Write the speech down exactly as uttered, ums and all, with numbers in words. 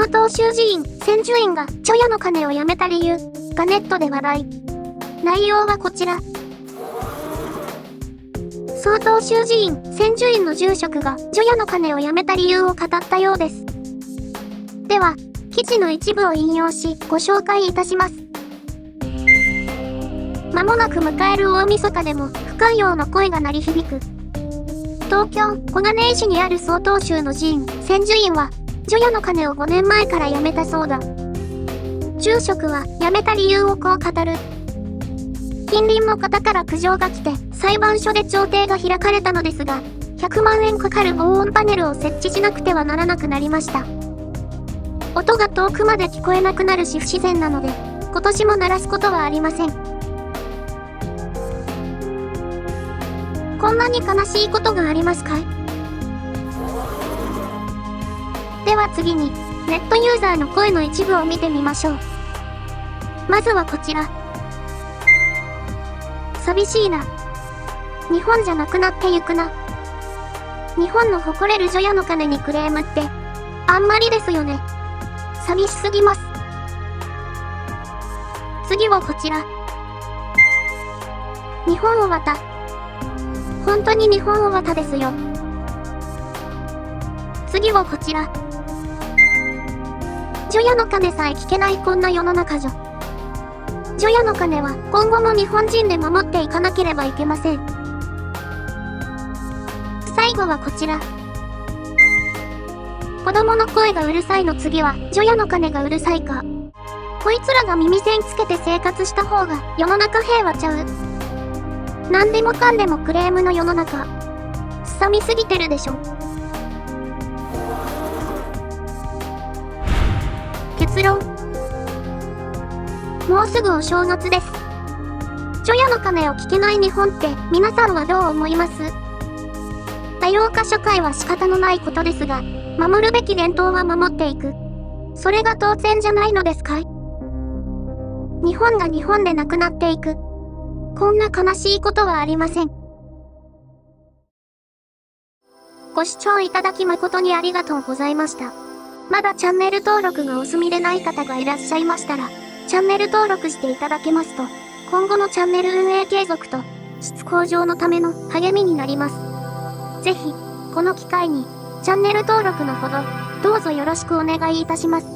曹洞宗寺院、千寿院が除夜の鐘をやめた理由がネットで話題。内容はこちら。曹洞宗寺院、千寿院の住職が除夜の鐘をやめた理由を語ったようです。では、記事の一部を引用し、ご紹介いたします。まもなく迎える大晦日でも、不寛容の声が鳴り響く。東京、小金井市にある曹洞宗の寺院、千寿院は、除夜の鐘をごねんまえからやめたそうだ。住職は、やめた理由をこう語る。近隣の方から苦情が来て、裁判所で調停が開かれたのですが、ひゃくまんえんかかる防音パネルを設置しなくてはならなくなりました。音が遠くまで聞こえなくなるし不自然なので、今年も鳴らすことはありません。こんなに悲しいことがありますかい？では次に、ネットユーザーの声の一部を見てみましょう。まずはこちら。寂しいな。日本じゃなくなってゆくな。日本の誇れる除夜の鐘にクレームって、あんまりですよね。寂しすぎます。次はこちら。日本おわた。本当に日本おわたですよ。次はこちら。除夜の鐘さえ聞けないこんな世の中じゃ。除夜の鐘は今後も日本人で守っていかなければいけません。最後はこちら。子供の声がうるさいの次は、除夜の鐘がうるさいか。こいつらが耳栓つけて生活した方が世の中平和ちゃう。何でもかんでもクレームの世の中。すさみすぎてるでしょ。結論。もうすぐお正月です。除夜の鐘を聞けない日本って皆さんはどう思います？多様化社会は仕方のないことですが、守るべき伝統は守っていく。それが当然じゃないのですかい？日本が日本でなくなっていく。こんな悲しいことはありません。ご視聴いただき誠にありがとうございました。まだチャンネル登録がお済みでない方がいらっしゃいましたら、チャンネル登録していただけますと、今後のチャンネル運営継続と質向上のための励みになります。ぜひ、この機会に、チャンネル登録のほど、どうぞよろしくお願いいたします。